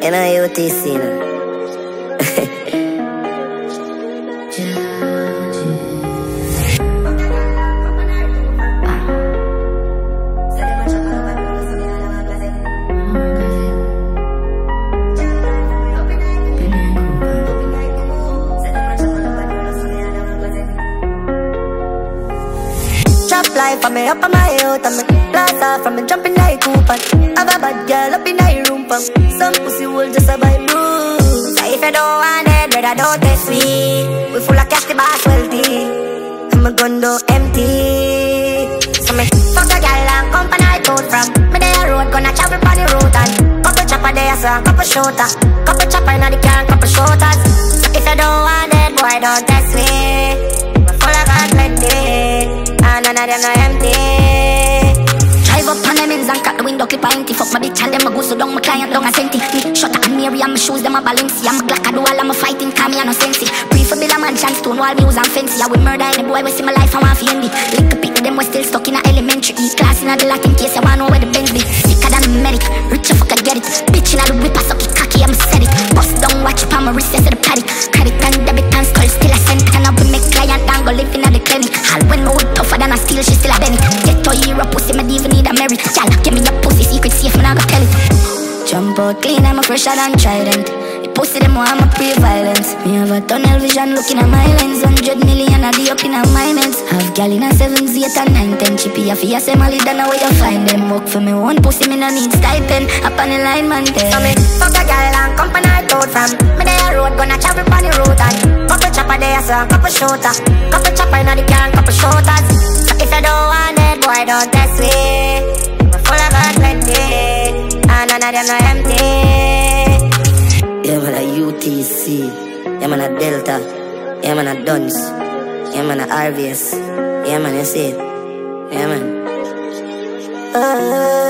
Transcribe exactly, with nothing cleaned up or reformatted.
You know, U T C, you know. Life from me up on my youth and me blast off from me jumping like Cooper. Have a bad girl up in my room pump. Some pussy will just survive bruise. So if you don't want it, brother, don't test me. We full of cash, the boss wealthy. And my gun do empty. So me fuck a girl and company I told from. Me there road gonna travel on the road and couple chopper there so couple shooter. Couple chopper in the car and couple shooters. So if you don't want it, boy, don't test me. We full of God plenty. And none of them are empty. Drive up on them ends and crack the window, clip a empty. Fuck my bitch and them a go so down, my client down a senti. Me shut up and Mary and my shoes, them a Balenci. I'm a Glock, I do all of my fighting, call me a no sensi. Pre for Bill a mansion, stone wall, me use and fancy. I will murder any boy, we see my life, I want for envy. Link a pick with them, we still stuck in a elementary. E-class in a the lock in case you wanna know where the Benz be. Sicker than a medic, rich if I could get it. Bitch in a the whip, I suck it cocky, I'm said it. Bust down, watch up on my wrist, I the paddock. Credit and debit and skull, still a cent. And I will make client down, go live in a the clinic. All when my wood tougher than a steel, she still a bend it. Get to hero pussy, me even need a merit. Y'all give me your pussy secret safe, man, I go tell it. Jump out clean, I'm a fresher than Trident. The pussy them want I'm a pre-violence. Me have a tunnel vision looking at my lens. Hundred million a day up in a my meds. Have gal in a sevens, eight and nine, ten. Chippy a fee, I say Molly, don't know where you find them. Work for me one pussy, me no need stipend. Up on the line, man, there. So me fuck a gal and company I told from. Me there road gonna travel on the road and couple chopper there so couple shooter. Couple chopper in the car and couple shooters. So if you don't want it, boy, don't test me. I'm full of God plenty. And none of them are empty. Yeah, man, a U T C. Yeah, man, a Delta. Yeah, man, a Duns. Yeah, man, a R V S. Yeah, man, you see it. Yeah, man. Uh,